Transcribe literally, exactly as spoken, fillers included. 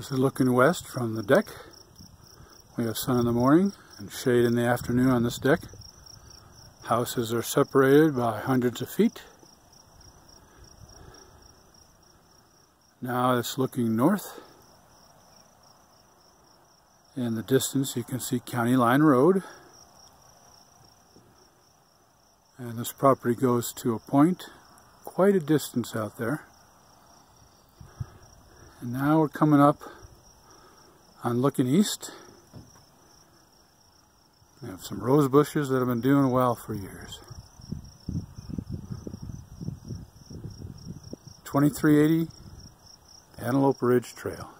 This is looking west from the deck. We have sun in the morning and shade in the afternoon on this deck. Houses are separated by hundreds of feet. Now it's looking north. In the distance you can see County Line Road. And this property goes to a point quite a distance out there. And now we're coming up on looking east. We have some rose bushes that have been doing well for years. twenty-three eighty Antelope Ridge Trail.